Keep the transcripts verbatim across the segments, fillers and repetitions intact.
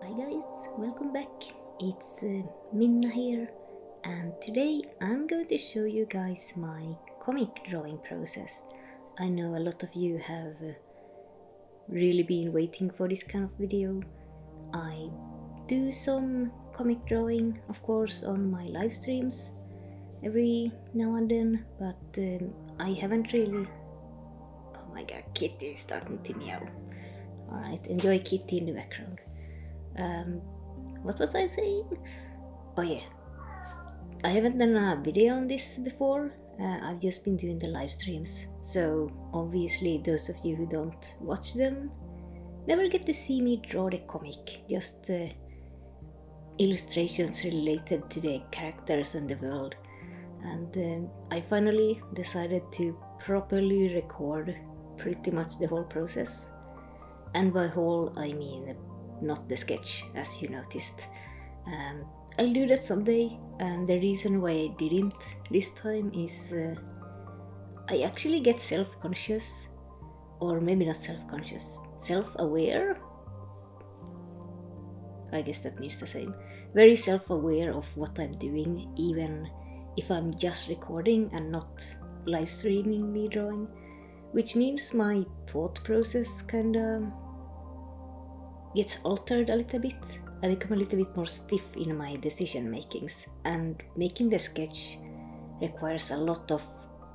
Hi guys, welcome back. It's uh, Minna here, and today I'm going to show you guys my comic drawing process. I know a lot of you have uh, really been waiting for this kind of video. I do some comic drawing, of course, on my live streams every now and then, but um, I haven't really... Oh my god, Kitty is starting to meow. Alright, enjoy Kitty in the background. Um, what was I saying? Oh yeah, I haven't done a video on this before. uh, I've just been doing the live streams, so obviously those of you who don't watch them never get to see me draw the comic, just uh, illustrations related to the characters and the world. And um, I finally decided to properly record pretty much the whole process, and by whole I mean not the sketch, as you noticed. Um, I'll do that someday, and the reason why I didn't this time is uh, I actually get self-conscious, or maybe not self-conscious, self-aware? I guess that means the same. Very self-aware of what I'm doing, even if I'm just recording and not live streaming me drawing, which means my thought process kinda gets altered a little bit. I become a little bit more stiff in my decision makings, and making the sketch requires a lot of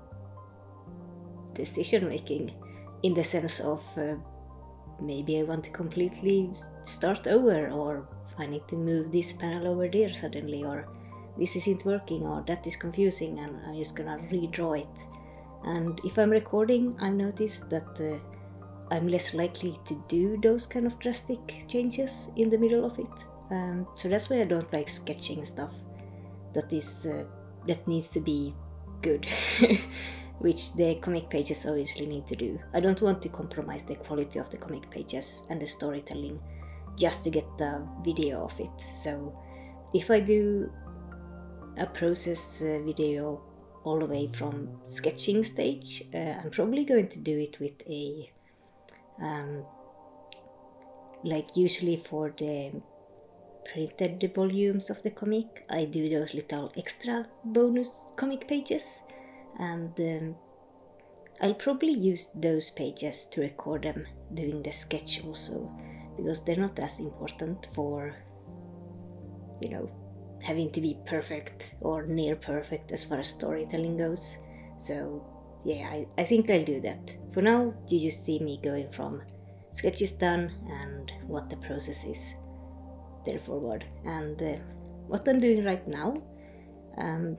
decision making, in the sense of uh, maybe I want to completely start over, or I need to move this panel over there suddenly, or this isn't working, or that is confusing and I'm just gonna redraw it. And if I'm recording, I've noticed that uh, I'm less likely to do those kind of drastic changes in the middle of it. Um, so that's why I don't like sketching stuff that is uh, that needs to be good, which the comic pages obviously need to do. I don't want to compromise the quality of the comic pages and the storytelling just to get the video of it. So if I do a process uh, video all the way from sketching stage, uh, I'm probably going to do it with a Um, like usually for the printed volumes of the comic, I do those little extra bonus comic pages, and um, I'll probably use those pages to record them doing the sketch also, because they're not as important for, you know, having to be perfect or near perfect as far as storytelling goes. So yeah, I, I think I'll do that. For now, you just see me going from sketches done and what the process is there forward. And uh, what I'm doing right now um,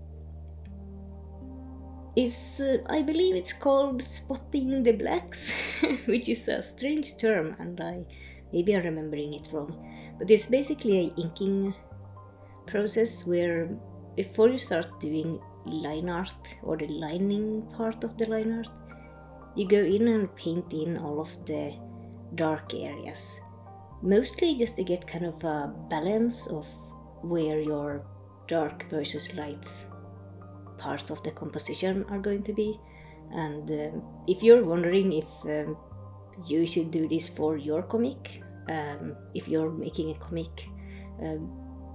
is, uh, I believe it's called spotting the blacks, which is a strange term, and I maybe I'm remembering it wrong. But it's basically an inking process where before you start doing line art, or the lining part of the line art, you go in and paint in all of the dark areas, mostly just to get kind of a balance of where your dark versus light parts of the composition are going to be. And um, if you're wondering if um, you should do this for your comic, um, if you're making a comic, um,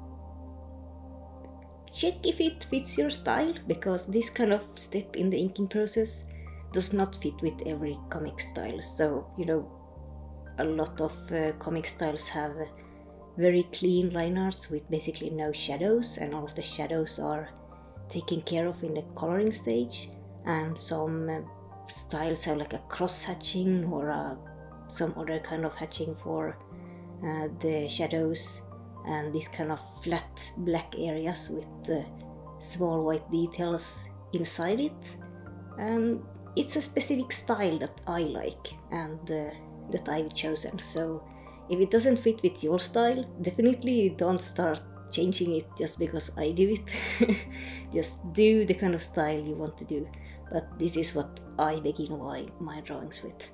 check if it fits your style, because this kind of step in the inking process does not fit with every comic style. So, you know, a lot of uh, comic styles have very clean line arts with basically no shadows, and all of the shadows are taken care of in the coloring stage. And some uh, styles have like a cross hatching, or uh, some other kind of hatching for uh, the shadows, and these kind of flat black areas with uh, small white details inside it. And it's a specific style that I like, and uh, that I've chosen. So if it doesn't fit with your style, definitely don't start changing it just because I do it. Just do the kind of style you want to do. But this is what I begin my, my drawings with.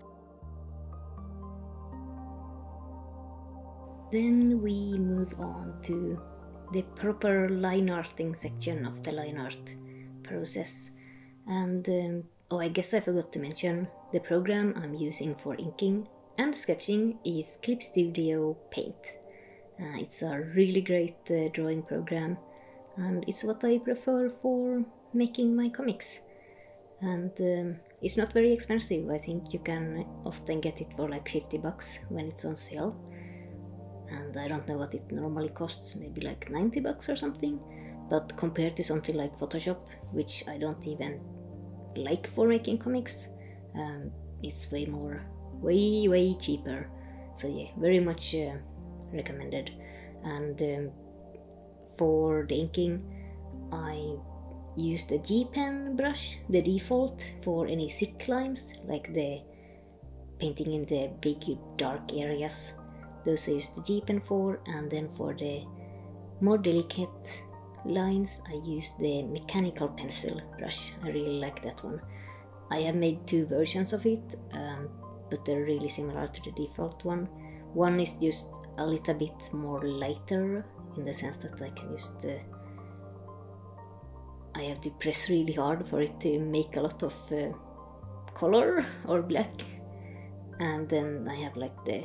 Then we move on to the proper line arting section of the line art process. And um, oh, I guess I forgot to mention, the program I'm using for inking and sketching is Clip Studio Paint. Uh, it's a really great uh, drawing program, and it's what I prefer for making my comics. And um, it's not very expensive. I think you can often get it for like fifty bucks when it's on sale. And I don't know what it normally costs, maybe like ninety bucks or something. But compared to something like Photoshop, which I don't even like for making comics, um, it's way more, way, way cheaper. So yeah, very much uh, recommended. And um, for the inking, I used a G pen brush, the default for any thick lines, like the painting in the big dark areas. Those I used the G pen for, and then for the more delicate lines I used the mechanical pencil brush. I really like that one. I have made two versions of it, um, but they're really similar to the default one. One is just a little bit more lighter, in the sense that I can just uh, I have to press really hard for it to make a lot of uh, color or black, and then I have like the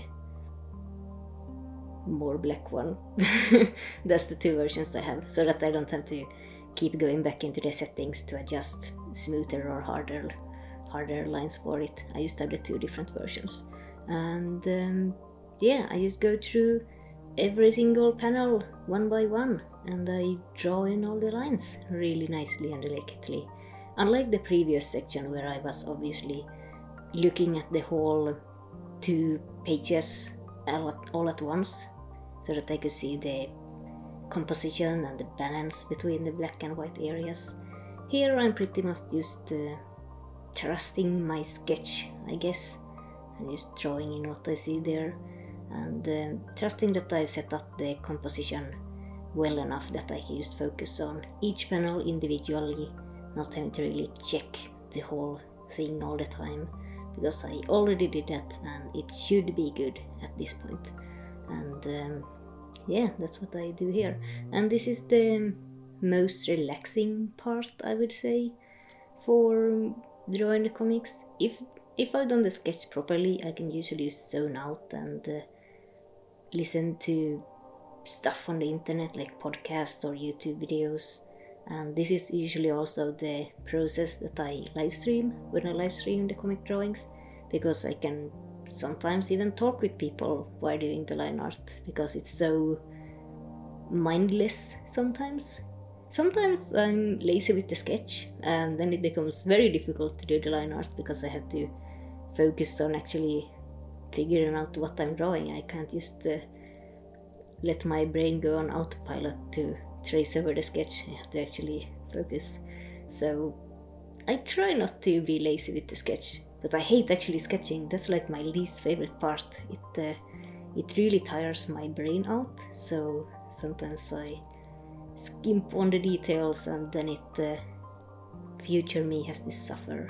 more black one. That's the two versions I have, so that I don't have to keep going back into the settings to adjust smoother or harder harder lines for it. I just have the two different versions, and um, yeah, I just go through every single panel one by one, and I draw in all the lines really nicely and delicately. Unlike the previous section where I was obviously looking at the whole two pages all at, all at once, so that I could see the composition and the balance between the black and white areas. Here I'm pretty much just uh, trusting my sketch, I guess. I'm just drawing in what I see there, and uh, trusting that I've set up the composition well enough that I can just focus on each panel individually, not having to really check the whole thing all the time, because I already did that and it should be good at this point. And um, yeah, that's what I do here. And this is the most relaxing part, I would say, for drawing the comics. If if I've done the sketch properly, I can usually zone out and uh, listen to stuff on the internet, like podcasts or YouTube videos. And this is usually also the process that I live stream when I live stream the comic drawings, because I can sometimes even talk with people while doing the line art, because it's so mindless sometimes. Sometimes I'm lazy with the sketch, and then it becomes very difficult to do the line art because I have to focus on actually figuring out what I'm drawing. I can't just uh, let my brain go on autopilot to trace over the sketch. I have to actually focus. So I try not to be lazy with the sketch, but I hate actually sketching. That's like my least favorite part. It uh, it really tires my brain out, so sometimes I skimp on the details, and then it uh, future me has to suffer.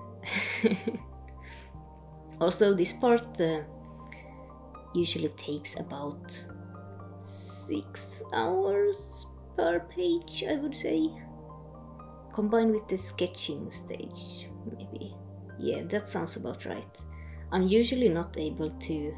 Also, this part uh, usually takes about six hours per page, I would say, combined with the sketching stage, maybe. Yeah, that sounds about right. I'm usually not able to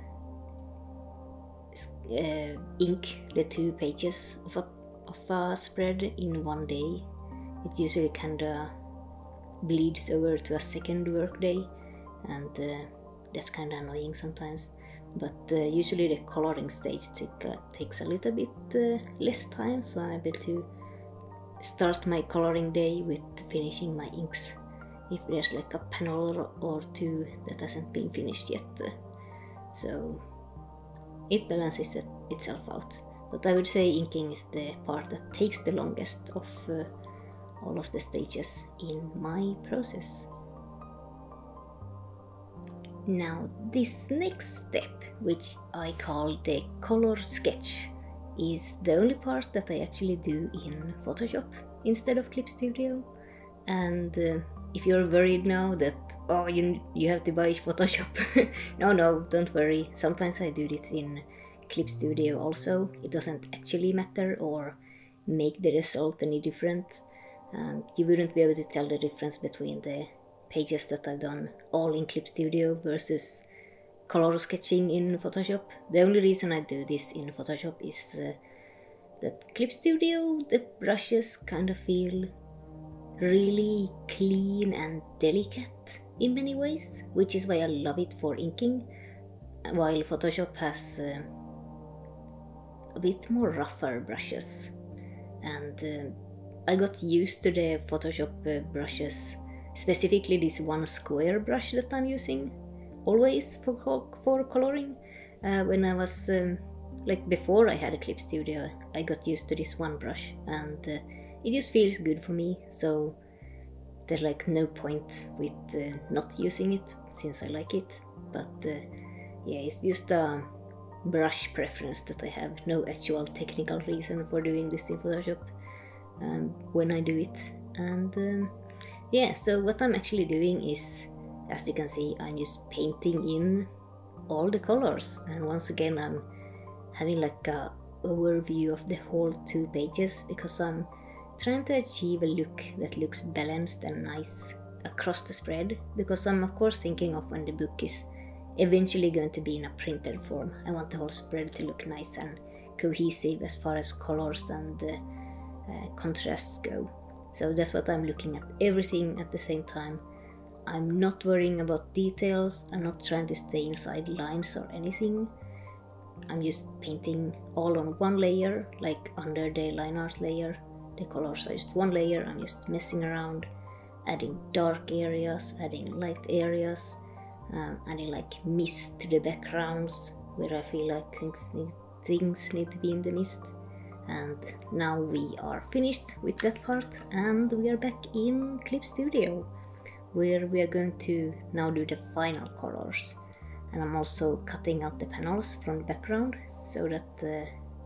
uh, ink the two pages of a, of a spread in one day. It usually kinda bleeds over to a second work day, and uh, that's kinda annoying sometimes. But uh, usually the coloring stage take, uh, takes a little bit uh, less time, so I'm able to start my coloring day with finishing my inks if there's like a panel or two that hasn't been finished yet. So it balances it, itself out. But I would say inking is the part that takes the longest of uh, all of the stages in my process. Now, this next step, which I call the color sketch, is the only part that I actually do in Photoshop instead of Clip Studio. And uh, if you're worried now that, oh, you, you have to buy Photoshop, no, no, don't worry. Sometimes I do this in Clip Studio also. It doesn't actually matter or make the result any different. Um, you wouldn't be able to tell the difference between the pages that I've done all in Clip Studio versus color sketching in Photoshop. The only reason I do this in Photoshop is uh, that Clip Studio, the brushes kind of feel really clean and delicate in many ways, which is why I love it for inking, while Photoshop has uh, a bit more rougher brushes. And uh, I got used to the Photoshop uh, brushes, specifically this one square brush that I'm using always for, for coloring. Uh, when I was, um, like before I had a Clip Studio, I got used to this one brush, and uh, it just feels good for me, so there's like no point with uh, not using it, since I like it. But uh, yeah, it's just a brush preference that I have, no actual technical reason for doing this in Photoshop um, when I do it. And um, yeah, so what I'm actually doing is, as you can see, I'm just painting in all the colors, and once again I'm having like a overview of the whole two pages, because I'm trying to achieve a look that looks balanced and nice across the spread, because I'm of course thinking of when the book is eventually going to be in a printed form. I want the whole spread to look nice and cohesive as far as colors and uh, uh, contrasts go. So that's what I'm looking at, everything at the same time. I'm not worrying about details, I'm not trying to stay inside lines or anything. I'm just painting all on one layer, like under the line art layer. The colors are just one layer. I'm just messing around, adding dark areas, adding light areas, um, adding like mist to the backgrounds where I feel like things need, things need to be in the mist. And now we are finished with that part, and we are back in Clip Studio, where we are going to now do the final colors. And I'm also cutting out the panels from the background so that uh,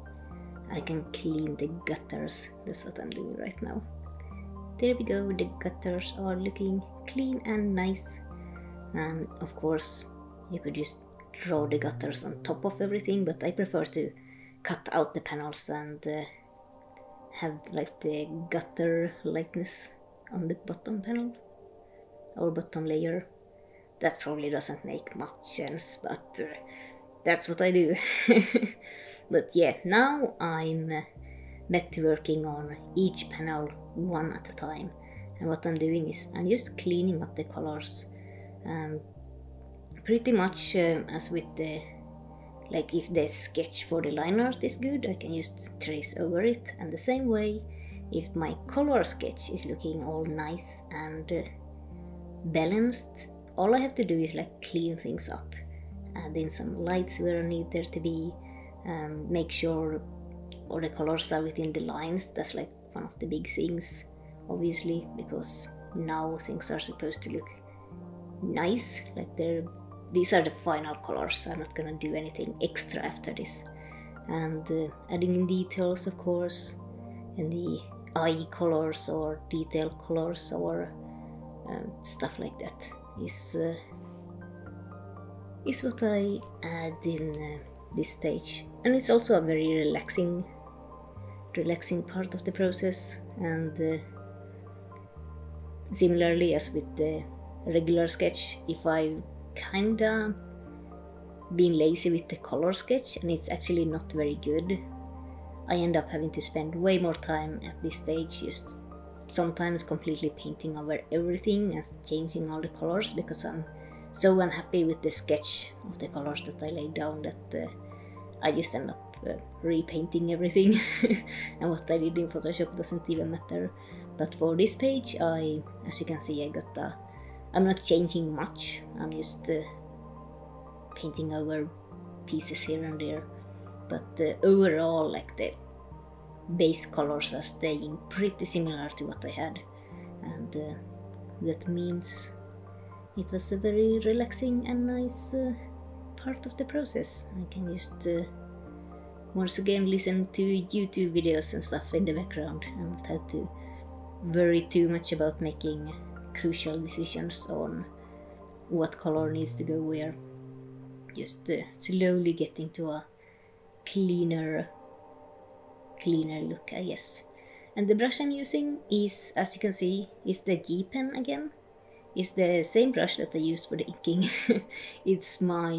I can clean the gutters. That's what I'm doing right now. There we go, the gutters are looking clean and nice. And of course you could just draw the gutters on top of everything, but I prefer to cut out the panels and uh, have like the gutter lightness on the bottom panel or bottom layer. That probably doesn't make much sense, but uh, that's what I do. But yeah, now I'm uh, back to working on each panel one at a time. And what I'm doing is I'm just cleaning up the colors. Um, pretty much um, as with the, like if the sketch for the line art is good, I can just trace over it. And the same way, if my color sketch is looking all nice and uh, balanced, all I have to do is like clean things up, add in some lights where I need there to be, um, make sure all the colors are within the lines. That's like one of the big things, obviously, because now things are supposed to look nice, like they're, these are the final colors. I'm not gonna do anything extra after this. And uh, adding in details, of course, and the eye colors or detail colors or um, stuff like that is uh, is what I add in uh, this stage. And it's also a very relaxing relaxing part of the process. And uh, similarly as with the regular sketch, if I've kinda been lazy with the color sketch and it's actually not very good, I end up having to spend way more time at this stage just sometimes completely painting over everything and changing all the colors, because I'm so unhappy with the sketch of the colors that I laid down that uh, I just end up uh, repainting everything. And what I did in Photoshop doesn't even matter. But for this page, I, as you can see, I got a, I'm not changing much, I'm just uh, painting over pieces here and there. But uh, overall, like the base colors are staying pretty similar to what I had, and uh, that means it was a very relaxing and nice uh, part of the process. I can just uh, once again listen to YouTube videos and stuff in the background and not have to worry too much about making crucial decisions on what color needs to go where. Just uh, slowly getting to a cleaner cleaner look, I guess. And the brush I'm using is, as you can see, is the G pen again. It's the same brush that I used for the inking. It's my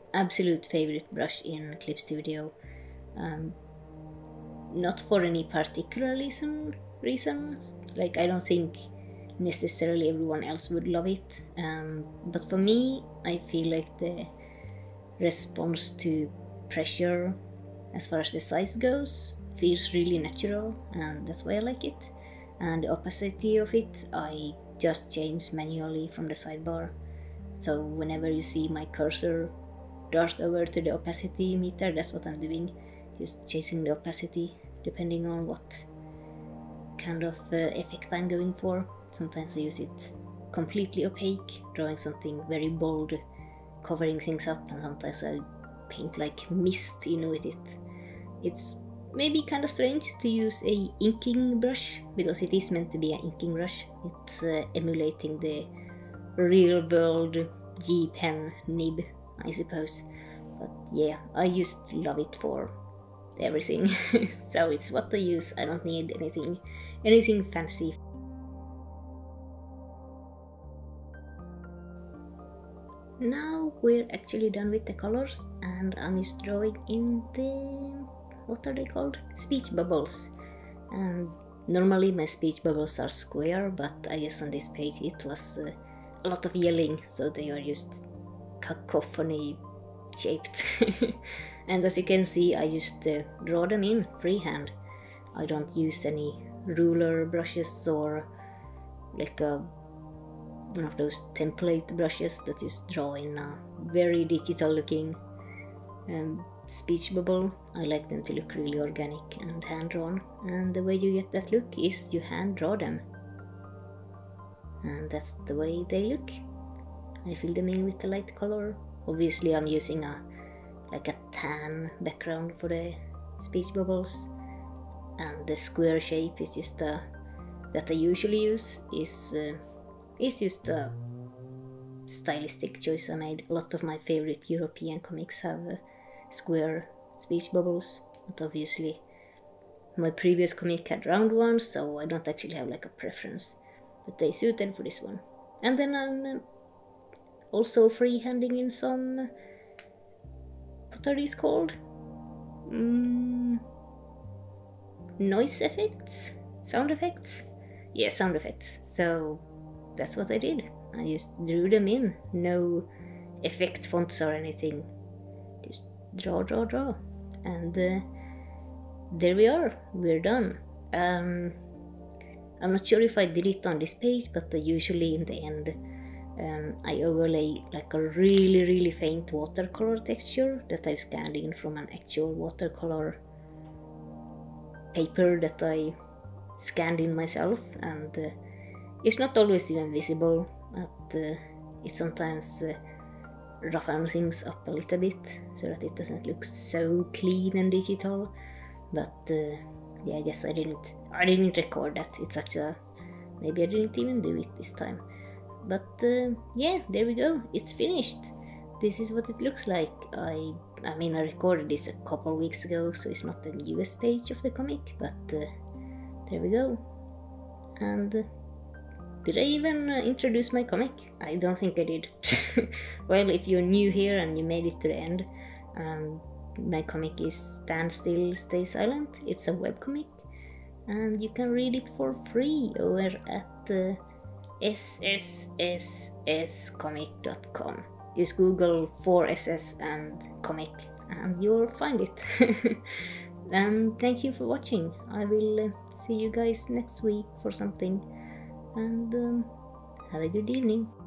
absolute favorite brush in Clip Studio. Um, not for any particular reason, reason, like I don't think necessarily everyone else would love it, um, but for me, I feel like the response to pressure as far as the size goes feels really natural, and that's why I like it. And the opacity of it I just change manually from the sidebar, so whenever you see my cursor dart over to the opacity meter, that's what I'm doing, just changing the opacity depending on what kind of uh, effect I'm going for. Sometimes I use it completely opaque, drawing something very bold, covering things up, and sometimes I paint like mist in with it. It's maybe kind of strange to use a inking brush, because it is meant to be an inking brush. It's uh, emulating the real world G pen nib, I suppose. But yeah, I just love it for everything. So it's what I use. I don't need anything anything fancy. Now we're actually done with the colors, and I'm just drawing in the, what are they called? Speech bubbles. Um, normally my speech bubbles are square, but I guess on this page it was uh, a lot of yelling, so they are just cacophony shaped. And as you can see, I just uh, draw them in freehand. I don't use any ruler brushes or like a one of those template brushes that just draw in a very digital looking um, speech bubble. I like them to look really organic and hand drawn, and the way you get that look is you hand draw them, and that's the way they look. I fill them in with the light color. Obviously I'm using a like a tan background for the speech bubbles, and the square shape is just a that I usually use is uh, is just a stylistic choice I made. A lot of my favorite European comics have uh, square speech bubbles, but obviously my previous comic had round ones, so I don't actually have like a preference, but they suited for this one. And then I'm uh, also freehanding in some, what are these called? Mm, noise effects? Sound effects? Yeah, sound effects. So that's what I did. I just drew them in. No effect fonts or anything. Just draw, draw, draw. And uh, there we are. We're done. Um, I'm not sure if I did it on this page, but uh, usually in the end um, I overlay like a really really faint watercolor texture that I've scanned in from an actual watercolor paper that I scanned in myself, and uh, it's not always even visible, but uh, it sometimes uh, roughens things up a little bit so that it doesn't look so clean and digital. But uh, yeah, I guess I didn't I didn't record that. It's such a, maybe I didn't even do it this time. But uh, yeah, there we go. It's finished. This is what it looks like. I I mean I recorded this a couple weeks ago, so it's not the newest page of the comic, but uh, there we go. And uh, did I even uh, introduce my comic? I don't think I did. Well, if you're new here and you made it to the end, um, my comic is Stand Still, Stay Silent. It's a webcomic, and you can read it for free over at uh, S S S S comic dot com. Just Google four S S and comic and you'll find it. And thank you for watching. I will uh, see you guys next week for something, and um, have a good evening.